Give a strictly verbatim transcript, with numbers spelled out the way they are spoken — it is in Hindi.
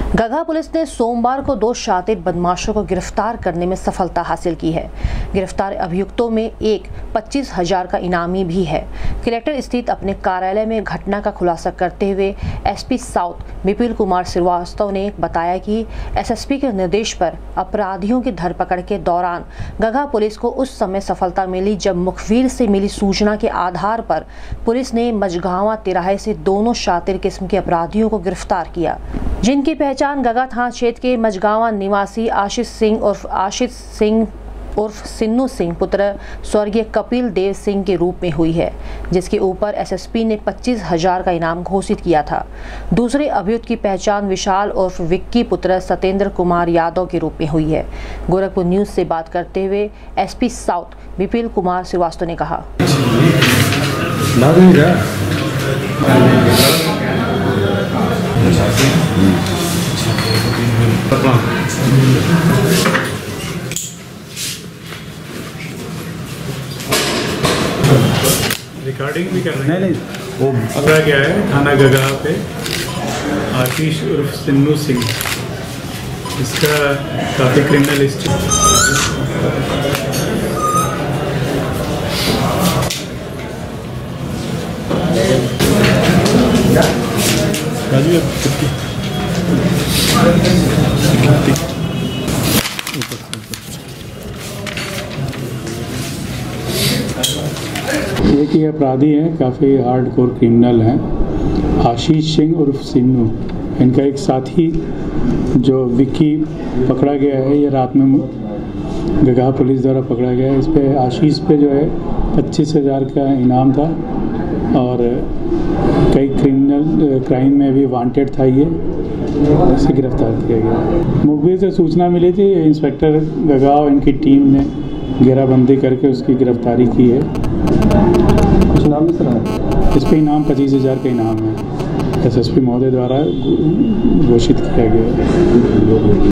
गगहा पुलिस ने सोमवार को दो शातिर बदमाशों को गिरफ्तार करने में सफलता हासिल की है। गिरफ्तार अभियुक्तों में एक पच्चीस हजार का इनामी भी है। कलेक्टर स्थित अपने कार्यालय में घटना का खुलासा करते हुए एसपी साउथ विपुल कुमार श्रीवास्तव ने बताया कि एसएसपी के निर्देश पर अपराधियों की धरपकड़ के दौरान गगहा पुलिस को उस समय सफलता मिली जब मुखबिर से मिली सूचना के आधार पर पुलिस ने मझगांवा तिराहे से दोनों शातिर किस्म के अपराधियों को गिरफ्तार किया, जिनकी पहचान गगहा थाना क्षेत्र के मझगांवा निवासी आशीष सिंह उर्फ आशीष सिंह उर्फ सिन्नू सिंह पुत्र स्वर्गीय कपिल देव सिंह के रूप में हुई है, जिसके ऊपर एसएसपी ने पच्चीस हजार का इनाम घोषित किया था। दूसरे अभियुक्त की पहचान विशाल उर्फ विक्की पुत्र सत्येंद्र कुमार यादव के रूप में हुई है। गोरखपुर न्यूज से बात करते हुए एसपी साउथ विपुल कुमार श्रीवास्तव ने कहा, रिकॉर्डिंग भी कर रहे हैं। नहीं नहीं वो पकड़ा गया है थाना गगहा पे आशीष उर्फ सिन्नू सिंह। इसका काफ़ी क्रिमिनल हिस्ट्री। एक ही अपराधी हैं, काफ़ी हार्डकोर क्रिमिनल हैं। आशीष सिंह उर्फ सिन्नू, इनका एक साथी जो विक्की पकड़ा गया है, ये रात में गगहा पुलिस द्वारा पकड़ा गया है। इस पे आशीष पे जो है पच्चीस हज़ार का इनाम था और कई क्रिमिनल क्राइम में भी वांटेड था। ये इसे गिरफ्तार किया गया। मुखबिर से सूचना मिली थी, इंस्पेक्टर गगहा और इनकी टीम ने घेराबंदी करके उसकी गिरफ्तारी की है। कुछ नाम भी सर इस पे इनाम पच्चीस हज़ार का इनाम है, एसएसपी महोदय द्वारा घोषित किया गया है।